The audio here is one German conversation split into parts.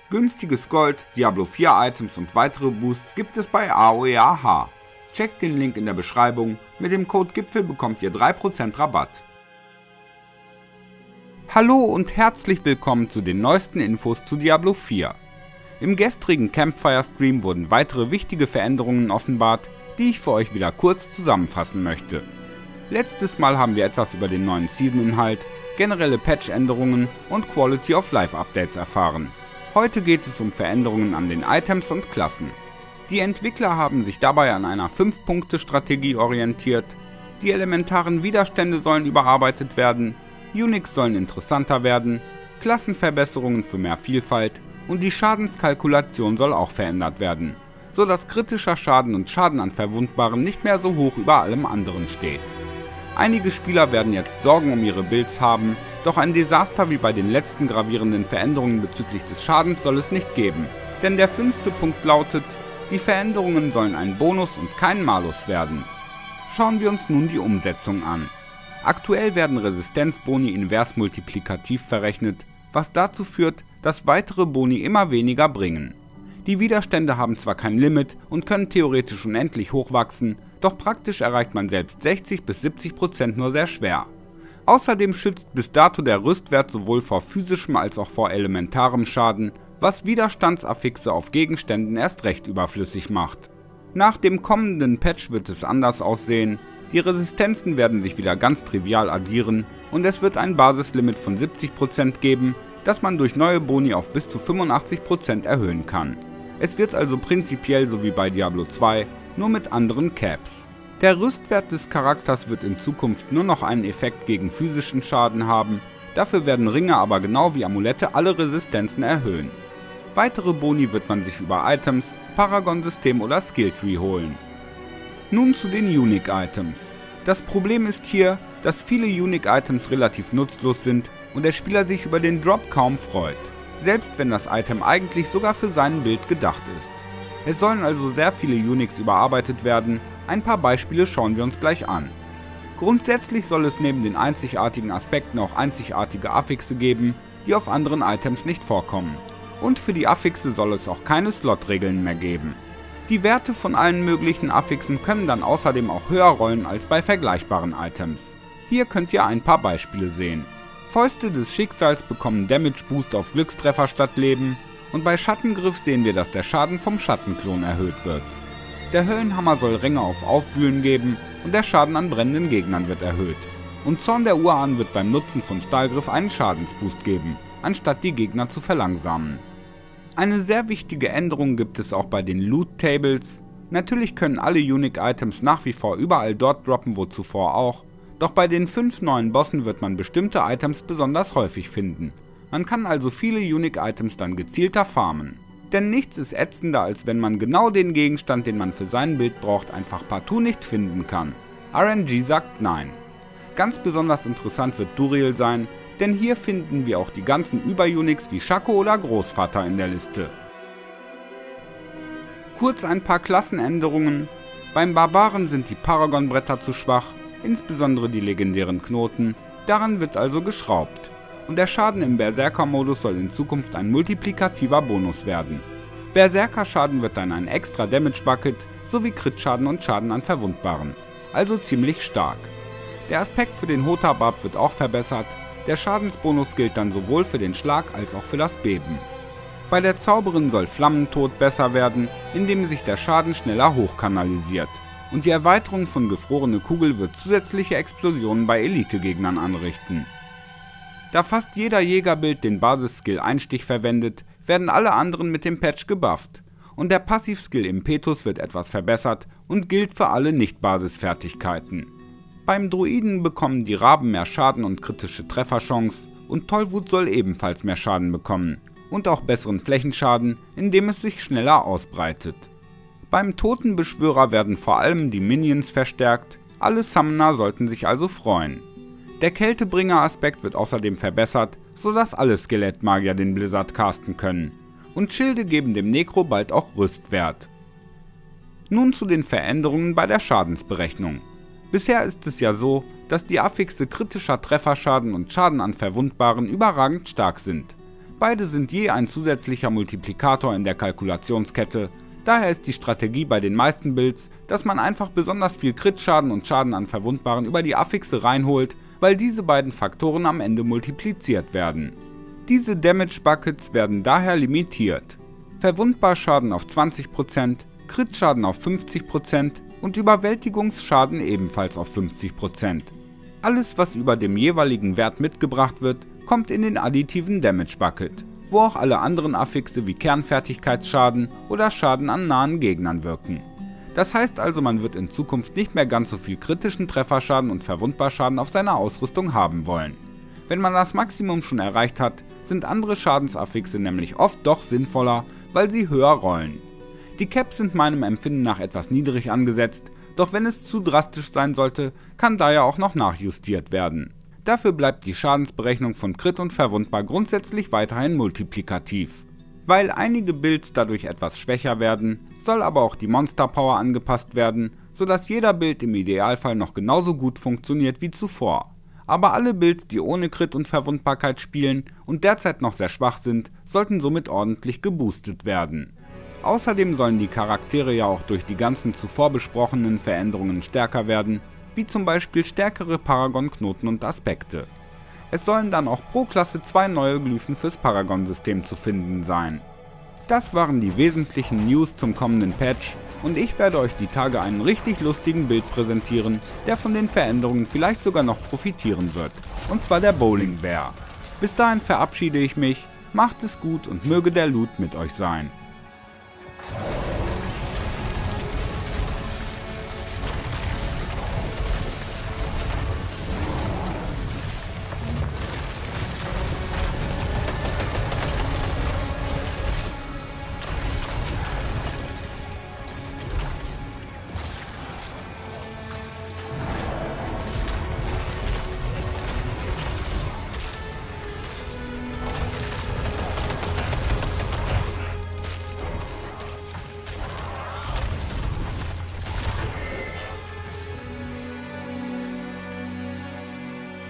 Günstiges Gold, Diablo 4 Items und weitere Boosts gibt es bei AOE/AH. Checkt den Link in der Beschreibung, mit dem Code GIPFEL bekommt ihr 3% Rabatt. Hallo und herzlich willkommen zu den neuesten Infos zu Diablo 4. Im gestrigen Campfire Stream wurden weitere wichtige Veränderungen offenbart, die ich für euch wieder kurz zusammenfassen möchte. Letztes Mal haben wir etwas über den neuen Season-Inhalt, generelle Patch-Änderungen und Quality of Life Updates erfahren. Heute geht es um Veränderungen an den Items und Klassen. Die Entwickler haben sich dabei an einer 5-Punkte-Strategie orientiert, die elementaren Widerstände sollen überarbeitet werden, Unix sollen interessanter werden, Klassenverbesserungen für mehr Vielfalt und die Schadenskalkulation soll auch verändert werden, so dass kritischer Schaden und Schaden an Verwundbaren nicht mehr so hoch über allem anderen steht. Einige Spieler werden jetzt Sorgen um ihre Builds haben, doch ein Desaster wie bei den letzten gravierenden Veränderungen bezüglich des Schadens soll es nicht geben, denn der 5. Punkt lautet, die Veränderungen sollen ein Bonus und kein Malus werden. Schauen wir uns nun die Umsetzung an. Aktuell werden Resistenzboni invers multiplikativ verrechnet, was dazu führt, dass weitere Boni immer weniger bringen. Die Widerstände haben zwar kein Limit und können theoretisch unendlich hochwachsen, doch praktisch erreicht man selbst 60-70% nur sehr schwer. Außerdem schützt bis dato der Rüstwert sowohl vor physischem als auch vor elementarem Schaden, was Widerstandsaffixe auf Gegenständen erst recht überflüssig macht. Nach dem kommenden Patch wird es anders aussehen, die Resistenzen werden sich wieder ganz trivial addieren und es wird ein Basislimit von 70% geben, das man durch neue Boni auf bis zu 85% erhöhen kann. Es wird also prinzipiell so wie bei Diablo 2, nur mit anderen Caps. Der Rüstwert des Charakters wird in Zukunft nur noch einen Effekt gegen physischen Schaden haben, dafür werden Ringe aber genau wie Amulette alle Resistenzen erhöhen. Weitere Boni wird man sich über Items, Paragon-System oder Skilltree holen. Nun zu den Unique-Items. Das Problem ist hier, dass viele Unique-Items relativ nutzlos sind und der Spieler sich über den Drop kaum freut, selbst wenn das Item eigentlich sogar für sein Bild gedacht ist. Es sollen also sehr viele Uniques überarbeitet werden, ein paar Beispiele schauen wir uns gleich an. Grundsätzlich soll es neben den einzigartigen Aspekten auch einzigartige Affixe geben, die auf anderen Items nicht vorkommen. Und für die Affixe soll es auch keine Slot-Regeln mehr geben. Die Werte von allen möglichen Affixen können dann außerdem auch höher rollen als bei vergleichbaren Items. Hier könnt ihr ein paar Beispiele sehen. Fäuste des Schicksals bekommen Damage Boost auf Glückstreffer statt Leben und bei Schattengriff sehen wir, dass der Schaden vom Schattenklon erhöht wird. Der Höllenhammer soll Ränge auf Aufwühlen geben und der Schaden an brennenden Gegnern wird erhöht. Und Zorn der Urahn wird beim Nutzen von Stahlgriff einen Schadensboost geben, anstatt die Gegner zu verlangsamen. Eine sehr wichtige Änderung gibt es auch bei den Loot Tables. Natürlich können alle Unique Items nach wie vor überall dort droppen, wo zuvor auch, doch bei den 5 neuen Bossen wird man bestimmte Items besonders häufig finden. Man kann also viele Unique Items dann gezielter farmen. Denn nichts ist ätzender, als wenn man genau den Gegenstand, den man für sein Bild braucht, einfach partout nicht finden kann. RNG sagt nein. Ganz besonders interessant wird Duriel sein, denn hier finden wir auch die ganzen Über-Unix wie Shaco oder Großvater in der Liste. Kurz ein paar Klassenänderungen. Beim Barbaren sind die Paragon-Bretter zu schwach, insbesondere die legendären Knoten, daran wird also geschraubt. Und der Schaden im Berserker-Modus soll in Zukunft ein multiplikativer Bonus werden. Berserker-Schaden wird dann ein extra Damage-Bucket sowie Crit-Schaden und Schaden an Verwundbaren, also ziemlich stark. Der Aspekt für den Hota-Barb wird auch verbessert, der Schadensbonus gilt dann sowohl für den Schlag als auch für das Beben. Bei der Zauberin soll Flammentod besser werden, indem sich der Schaden schneller hochkanalisiert. Und die Erweiterung von Gefrorene Kugel wird zusätzliche Explosionen bei Elite-Gegnern anrichten. Da fast jeder Jägerbild den Basis-Skill Einstich verwendet, werden alle anderen mit dem Patch gebufft. Und der Passivskill Impetus wird etwas verbessert und gilt für alle Nicht-Basis-Fertigkeiten. Beim Druiden bekommen die Raben mehr Schaden und kritische Trefferchance und Tollwut soll ebenfalls mehr Schaden bekommen und auch besseren Flächenschaden, indem es sich schneller ausbreitet. Beim Totenbeschwörer werden vor allem die Minions verstärkt, alle Summoner sollten sich also freuen. Der Kältebringer-Aspekt wird außerdem verbessert, sodass alle Skelettmagier den Blizzard casten können. Und Schilde geben dem Necro bald auch Rüstwert. Nun zu den Veränderungen bei der Schadensberechnung. Bisher ist es ja so, dass die Affixe kritischer Trefferschaden und Schaden an Verwundbaren überragend stark sind. Beide sind je ein zusätzlicher Multiplikator in der Kalkulationskette, daher ist die Strategie bei den meisten Builds, dass man einfach besonders viel Crit-Schaden und Schaden an Verwundbaren über die Affixe reinholt, weil diese beiden Faktoren am Ende multipliziert werden. Diese Damage Buckets werden daher limitiert. Verwundbarschaden auf 20%, Crit-Schaden auf 50% und Überwältigungsschaden ebenfalls auf 50%. Alles, was über dem jeweiligen Wert mitgebracht wird, kommt in den additiven Damage Bucket, wo auch alle anderen Affixe wie Kernfertigkeitsschaden oder Schaden an nahen Gegnern wirken. Das heißt also, man wird in Zukunft nicht mehr ganz so viel kritischen Trefferschaden und Verwundbarschaden auf seiner Ausrüstung haben wollen. Wenn man das Maximum schon erreicht hat, sind andere Schadensaffixe nämlich oft doch sinnvoller, weil sie höher rollen. Die Caps sind meinem Empfinden nach etwas niedrig angesetzt, doch wenn es zu drastisch sein sollte, kann da ja auch noch nachjustiert werden. Dafür bleibt die Schadensberechnung von Crit und Verwundbar grundsätzlich weiterhin multiplikativ. Weil einige Builds dadurch etwas schwächer werden, soll aber auch die Monster Power angepasst werden, sodass jeder Build im Idealfall noch genauso gut funktioniert wie zuvor. Aber alle Builds, die ohne Crit und Verwundbarkeit spielen und derzeit noch sehr schwach sind, sollten somit ordentlich geboostet werden. Außerdem sollen die Charaktere ja auch durch die ganzen zuvor besprochenen Veränderungen stärker werden, wie zum Beispiel stärkere Paragon-Knoten und Aspekte. Es sollen dann auch pro Klasse 2 neue Glyphen fürs Paragon-System zu finden sein. Das waren die wesentlichen News zum kommenden Patch und ich werde euch die Tage einen richtig lustigen Build präsentieren, der von den Veränderungen vielleicht sogar noch profitieren wird, und zwar der Bowling Bear. Bis dahin verabschiede ich mich, macht es gut und möge der Loot mit euch sein.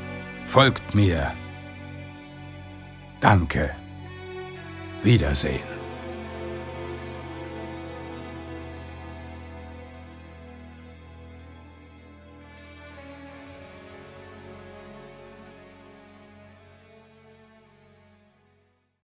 Folgt mir. Danke. Wiedersehen.